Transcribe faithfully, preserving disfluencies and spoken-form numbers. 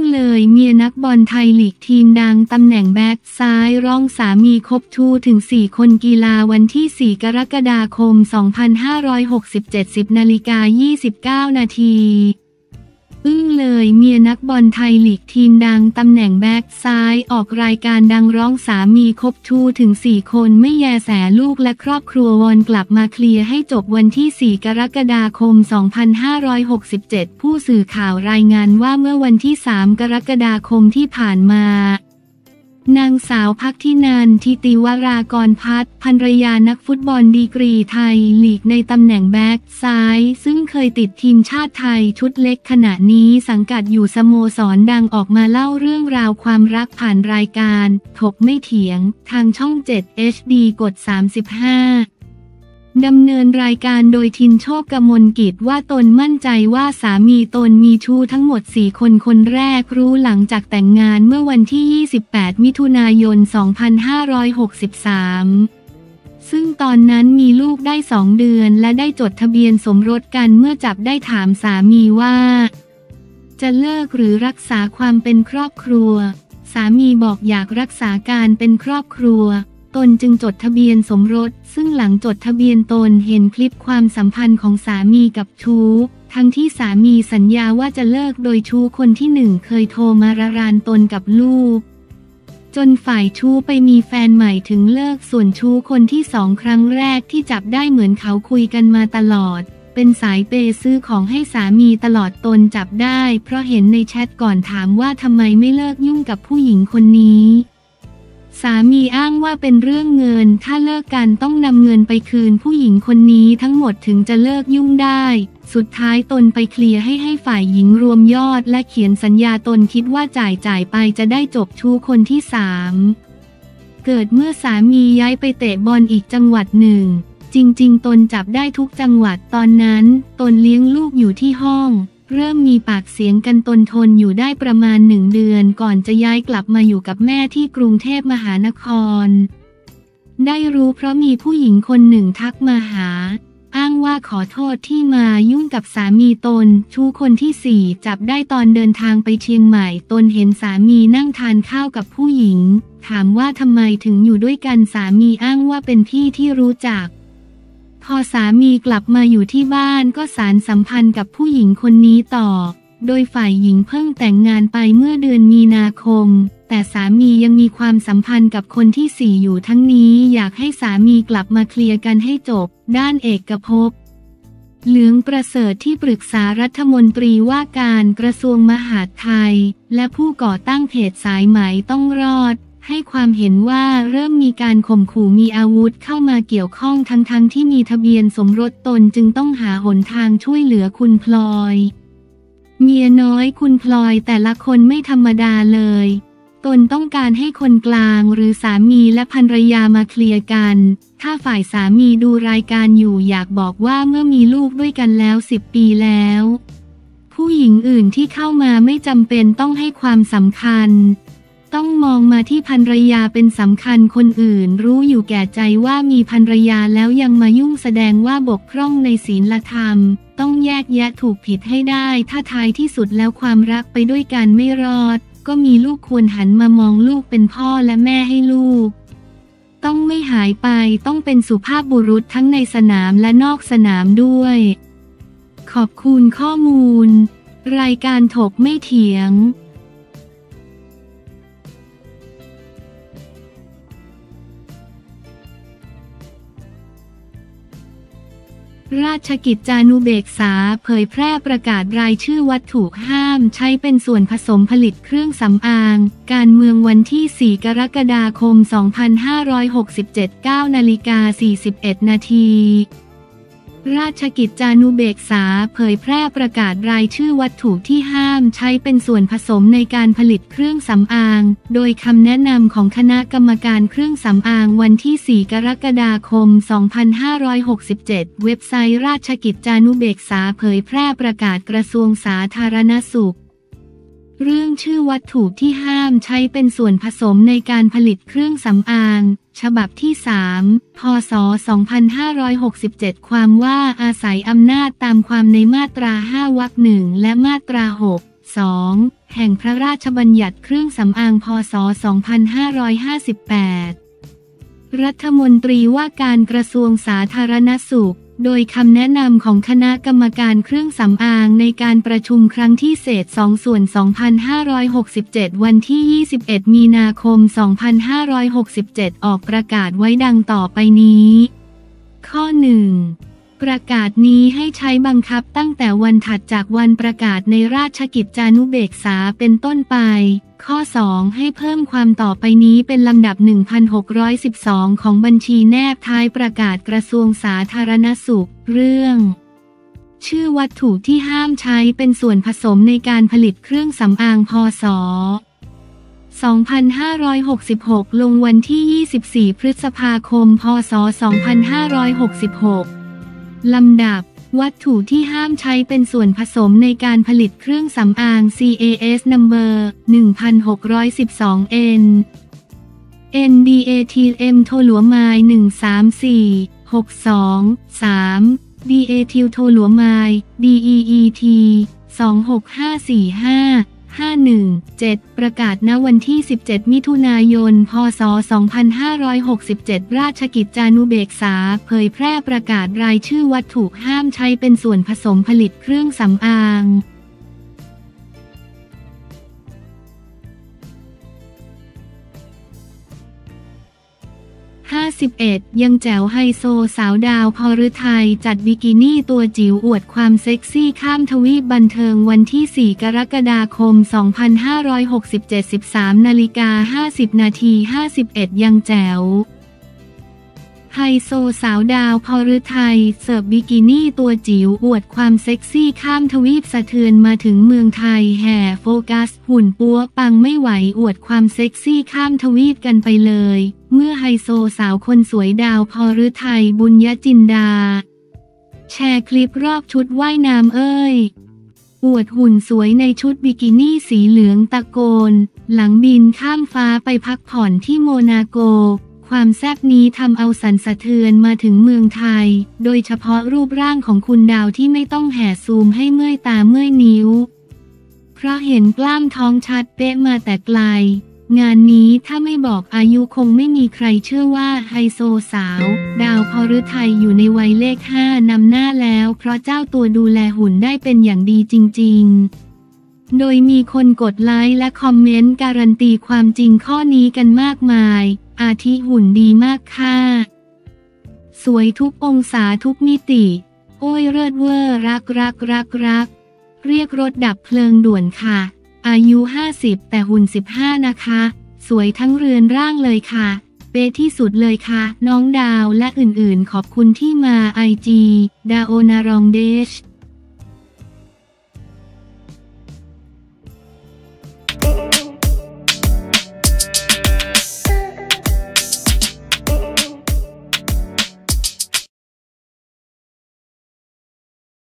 เลยเมียนักบอลไทยลีกทีมดังตำแหน่งแบ็คซ้ายร้องสามีคบชู้ถึงสี่คนกีฬาวันที่สี่กรกฎาคมสองพันห้าร้อยหกสิบเจ็ด สิบนาฬิกายี่สิบเก้านาทีอึ้งเลยเมียนักบอลไทยลีกทีมดังตำแหน่งแบ็คซ้ายออกรายการดังร้องสามีคบชู้ถึงสี่คนไม่แยแสลูกและครอบครัววอนกลับมาเคลียร์ให้จบวันที่สี่กรกฎาคมสองพันห้าร้อยหกสิบเจ็ดผู้สื่อข่าวรายงานว่าเมื่อวันที่สามกรกฎาคมที่ผ่านมานางสาวภักทินันท์ ทิติวรากรพัฒน์ภรรยานักฟุตบอลดีกรีไทยลีกในตำแหน่งแบ็คซ้ายซึ่งเคยติดทีมชาติไทยชุดเล็กขณะนี้สังกัดอยู่สโมสรดังออกมาเล่าเรื่องราวความรักผ่านรายการถกไม่เถียงทางช่องเจ็ด เอช ดี กดสามสิบห้าดำเนินรายการโดยทินโชคกมลกิจว่าตนมั่นใจว่าสามีตนมีชู้ทั้งหมดสี่คนคนแรกรู้หลังจากแต่งงานเมื่อวันที่ยี่สิบแปดมิถุนายนสองพันห้าร้อยหกสิบสามซึ่งตอนนั้นมีลูกได้สองเดือนและได้จดทะเบียนสมรสกันเมื่อจับได้ถามสามีว่าจะเลิกหรือรักษาความเป็นครอบครัวสามีบอกอยากรักษาการเป็นครอบครัวตนจึงจดทะเบียนสมรสซึ่งหลังจดทะเบียนตนเห็นคลิปความสัมพันธ์ของสามีกับชู้ทั้งที่สามีสัญญาว่าจะเลิกโดยชู้คนที่หนึ่งเคยโทรมาระรานตนกับลูกจนฝ่ายชู้ไปมีแฟนใหม่ถึงเลิกส่วนชู้คนที่สองครั้งแรกที่จับได้เหมือนเขาคุยกันมาตลอดเป็นสายเปย์ซื้อของให้สามีตลอดตนจับได้เพราะเห็นในแชทก่อนถามว่าทำไมไม่เลิกยุ่งกับผู้หญิงคนนี้สามีอ้างว่าเป็นเรื่องเงินถ้าเลิกกันต้องนำเงินไปคืนผู้หญิงคนนี้ทั้งหมดถึงจะเลิกยุ่งได้สุดท้ายตนไปเคลียร์ให้ให้ฝ่ายหญิงรวมยอดและเขียนสัญญาตนคิดว่าจ่ายจ่ายไปจะได้จบชู้คนที่สามเกิดเมื่อสามีย้ายไปเตะบอลอีกจังหวัดหนึ่งจริงๆตนจับได้ทุกจังหวัดตอนนั้นตนเลี้ยงลูกอยู่ที่ห้องเริ่มมีปากเสียงกันตนทนอยู่ได้ประมาณหนึ่งเดือนก่อนจะย้ายกลับมาอยู่กับแม่ที่กรุงเทพมหานครได้รู้เพราะมีผู้หญิงคนหนึ่งทักมาหาอ้างว่าขอโทษที่มายุ่งกับสามีตนชู้คนที่สี่จับได้ตอนเดินทางไปเชียงใหม่ตนเห็นสามีนั่งทานข้าวกับผู้หญิงถามว่าทำไมถึงอยู่ด้วยกันสามีอ้างว่าเป็นพี่ที่รู้จักพอสามีกลับมาอยู่ที่บ้านก็สานสัมพันธ์กับผู้หญิงคนนี้ต่อโดยฝ่ายหญิงเพิ่งแต่งงานไปเมื่อเดือนมีนาคมแต่สามียังมีความสัมพันธ์กับคนที่สี่อยู่ทั้งนี้อยากให้สามีกลับมาเคลียร์กันให้จบด้านเอกภพเหลืองประเสริฐที่ปรึกษารัฐมนตรีว่าการกระทรวงมหาดไทยและผู้ก่อตั้งเพจสายไหมต้องรอดให้ความเห็นว่าเริ่มมีการข่มขู่มีอาวุธเข้ามาเกี่ยวข้องทั้งๆ ท, ที่มีทะเบียนสมรสตนจึงต้องหาหนทางช่วยเหลือคุณพลอยเมียน้อยคุณพลอยแต่ละคนไม่ธรรมดาเลยตนต้องการให้คนกลางหรือสามีและภรรยามาเคลียร์กันถ้าฝ่ายสามีดูรายการอยู่อยากบอกว่าเมื่อมีลูกด้วยกันแล้วสิบปีแล้วผู้หญิงอื่นที่เข้ามาไม่จำเป็นต้องให้ความสำคัญต้องมองมาที่ภรรยาเป็นสำคัญคนอื่นรู้อยู่แก่ใจว่ามีภรรยาแล้วยังมายุ่งแสดงว่าบกพร่องในศีลธรรมต้องแยกแยะถูกผิดให้ได้ถ้าท้ายที่สุดแล้วความรักไปด้วยกันไม่รอดก็มีลูกควรหันมามองลูกเป็นพ่อและแม่ให้ลูกต้องไม่หายไปต้องเป็นสุภาพบุรุษทั้งในสนามและนอกสนามด้วยขอบคุณข้อมูลรายการถกไม่เถียงราชกิจจานุเบกษาเผยแพร่ประกาศรายชื่อวัตถุห้ามใช้เป็นส่วนผสมผลิตเครื่องสำอางการเมืองวันที่สี่กรกฎาคมสองพันห้าร้อยหกสิบเจ็ด เก้านาฬิกาสี่สิบเอ็ดนาทีราชกิจจานุเบกษาเผยแพร่ประกาศรายชื่อวัตถุที่ห้ามใช้เป็นส่วนผสมในการผลิตเครื่องสำอางโดยคำแนะนำของคณะกรรมการเครื่องสำอางวันที่สี่กรกฎาคมสองพันห้าร้อยหกสิบเจ็ดเว็บไซต์ราชกิจจานุเบกษาเผยแพร่ประกาศกระทรวงสาธารณสุขเรื่องชื่อวัตถุที่ห้ามใช้เป็นส่วนผสมในการผลิตเครื่องสำอางฉบับที่สามพ.ศ. สองพันห้าร้อยหกสิบเจ็ดความว่าอาศัยอำนาจตามความในมาตราห้าวรรคหนึ่งและมาตราหก สองแห่งพระราชบัญญัติเครื่องสำอางพ.ศ. สองพันห้าร้อยห้าสิบแปด รัฐมนตรีว่าการกระทรวงสาธารณสุขโดยคำแนะนำของคณะกรรมการเครื่องสำอางในการประชุมครั้งที่เศษสองส่วนสองพันห้าร้อยหกสิบเจ็ดวันที่ยี่สิบเอ็ดมีนาคมสองพันห้าร้อยหกสิบเจ็ดออกประกาศไว้ดังต่อไปนี้ ข้อ หนึ่ง ประกาศนี้ให้ใช้บังคับตั้งแต่วันถัดจากวันประกาศในราชกิจจานุเบกษาเป็นต้นไปข้อ สอง ให้เพิ่มความต่อไปนี้เป็นลำดับ หนึ่งพันหกร้อยสิบสอง ของบัญชีแนบท้ายประกาศกระทรวงสาธารณสุขเรื่องชื่อวัตถุที่ห้ามใช้เป็นส่วนผสมในการผลิตเครื่องสำอางพ.ศ. สองพันห้าร้อยหกสิบหก ลงวันที่ ยี่สิบสี่ พฤษภาคม พ.ศ. สองพันห้าร้อยหกสิบหก ลำดับวัตถุที่ห้ามใช้เป็นส่วนผสมในการผลิตเครื่องสำอาง ซี เอ เอส Number หนึ่งพันหกร้อยสิบสอง เอ็น เอ็น ดี เอ ที เอ็ม โทหลัวไมล์หนึ่ง สาม สี่ หก สอง สาม ดี เอ ทิลโทหลัวไมล์ ดี อี อี ที สอง หก ห้า สี่ ห้า ห้า หนึ่ง เจ็ด ประกาศณวันที่ สิบเจ็ด มิถุนายน พ.ศ. สองพันห้าร้อยหกสิบเจ็ด ราชกิจจานุเบกษาเผยแพร่ประกาศรายชื่อวัตถุห้ามใช้เป็นส่วนผสมผลิตเครื่องสำอางห้าสิบเอ็ด ยังแจ๋วไฮโซสาวดาวพฤทัยจัดบิกินี่ตัวจิ๋วอวดความเซ็กซี่ข้ามทวีปบันเทิงวันที่ สี่ กรกฎาคม สองพันห้าร้อยหกสิบเจ็ด สิบสาม นาฬิกา ห้าสิบ นาที ห้าสิบเอ็ด ยังแจ๋วไฮโซสาวดาวพฤทัยเสิร์ฟบิกินี่ตัวจิ๋วอวดความเซ็กซี่ข้ามทวีปสะเทือนมาถึงเมืองไทยแห่โฟกัสหุ่นปัวปังไม่ไหวอวดความเซ็กซี่ข้ามทวีปกันไปเลยเมื่อไฮโซสาวคนสวยดาวพฤทัยบุญญจินดาแชร์คลิปรอบชุดว่ายน้ำเอ้ยอวดหุ่นสวยในชุดบิกินี่สีเหลืองตะโกนหลังบินข้ามฟ้าไปพักผ่อนที่โมนาโกความแซ่บนี้ทำเอาสั่นสะเทือนมาถึงเมืองไทยโดยเฉพาะรูปร่างของคุณดาวที่ไม่ต้องแห่ซูมให้เมื่อยตาเมื่อยนิ้วเพราะเห็นกล้ามท้องชัดเป๊ะมาแต่ไกลงานนี้ถ้าไม่บอกอายุคงไม่มีใครเชื่อว่าไฮโซสาวดาวพฤทัยอยู่ในวัยเลขห้านำหน้าแล้วเพราะเจ้าตัวดูแลหุ่นได้เป็นอย่างดีจริงๆโดยมีคนกดไลค์และคอมเมนต์การันตีความจริงข้อนี้กันมากมายอาทิหุ่นดีมากค่ะสวยทุกองศาทุกมิติโอ้ยเลิศเวอร์รักรักรักรักเรียกรถดับเพลิงด่วนค่ะอายุห้าสิบแต่หุ่นสิบห้านะคะสวยทั้งเรือนร่างเลยค่ะเป๊ะที่สุดเลยค่ะน้องดาวและอื่นๆขอบคุณที่มาไอจีดาโอนารองเดช